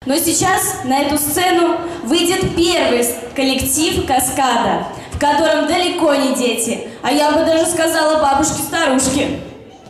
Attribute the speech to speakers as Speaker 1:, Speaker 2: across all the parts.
Speaker 1: Но сейчас на эту сцену выйдет первый коллектив «Каскада», в котором далеко не дети, а я бы даже сказала бабушки-старушки.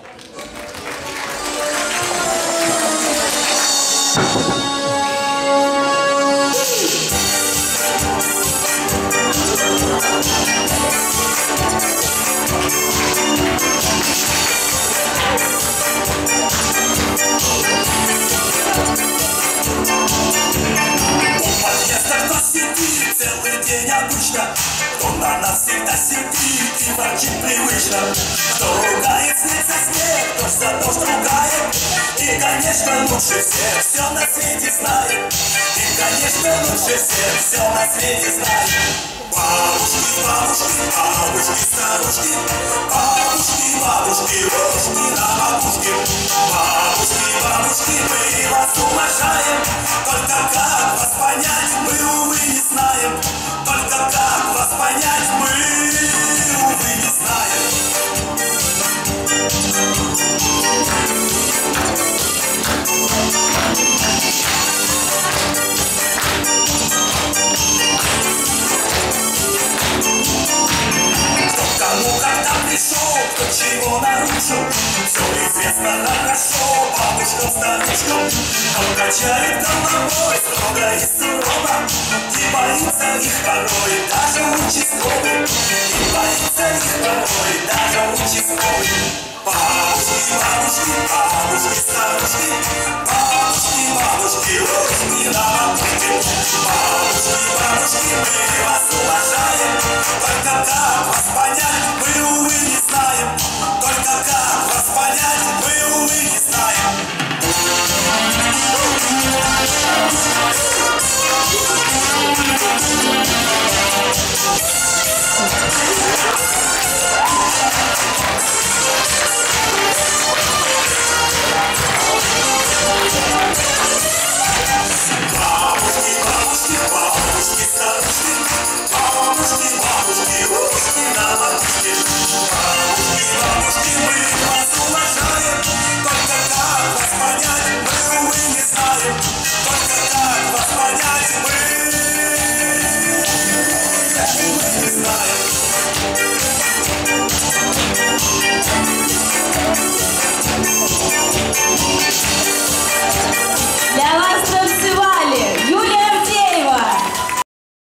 Speaker 2: Целый день обычно, кто на нас всегда сидит и ворчит привычно, кто ругает снег за снег, кто за дождь ругает, и, конечно, лучше всех все на свете знает, и, конечно, лучше всех все на свете знает. Бабушки, бабушки, бабушки, старушки, бабушки, бабушки, рожки на макушке. Бабушки, бабушки, мы вас уважаем, только как вас понять, мы, увы, не знаем. Только как вас понять, мы, увы, не знаем. Кому когда пришел, кто чего нарушил, все известно хорошо бабушкам, старушкам. Он качает головой строго и сурово, и боится их порой даже участковый, и боится их порой даже участковый. Бабушки, бабушки, бабушки, старушки, бабушки, бабушки, рожки на макушке. Бабушки, бабушки, мы вас уважаем, только как вас понять?